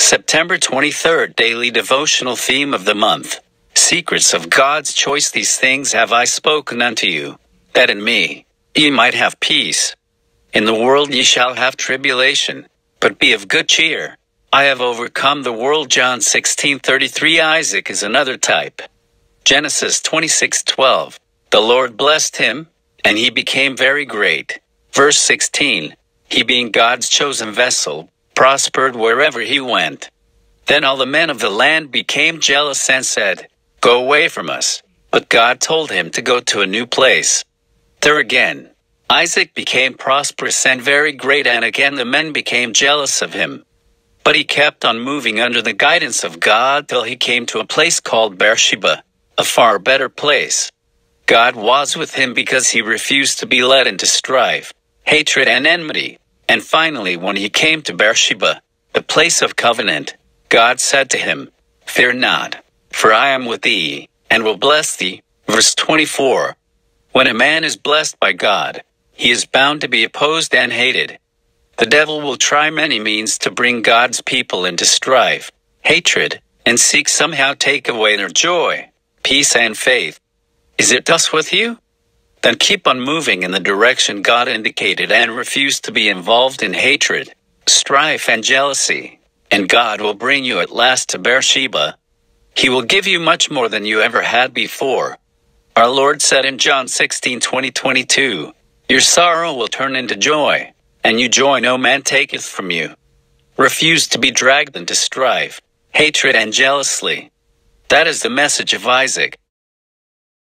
September 23rd Daily Devotional Theme of the Month. Secrets of God's Choice. These things have I spoken unto you, that in me ye might have peace. In the world ye shall have tribulation, but be of good cheer. I have overcome the world. John 16:33. Isaac is another type. Genesis 26:12. The Lord blessed him, and he became very great. Verse 16. He, being God's chosen vessel, prospered wherever he went. Then all the men of the land became jealous and said, Go away from us. But God told him to go to a new place. There again, Isaac became prosperous and very great, and again the men became jealous of him. But he kept on moving under the guidance of God till he came to a place called Beersheba, a far better place. God was with him because he refused to be led into strife, hatred, and enmity. And finally, when he came to Beersheba, the place of covenant, God said to him, Fear not, for I am with thee, and will bless thee. Verse 24. When a man is blessed by God, he is bound to be opposed and hated. The devil will try many means to bring God's people into strife, hatred, and seek somehow take away their joy, peace, and faith. Is it thus with you? Then keep on moving in the direction God indicated and refuse to be involved in hatred, strife, and jealousy, and God will bring you at last to Beersheba. He will give you much more than you ever had before. Our Lord said in John 16:20-22, Your sorrow will turn into joy, and your joy no man taketh from you. Refuse to be dragged into strife, hatred, and jealousy. That is the message of Isaac.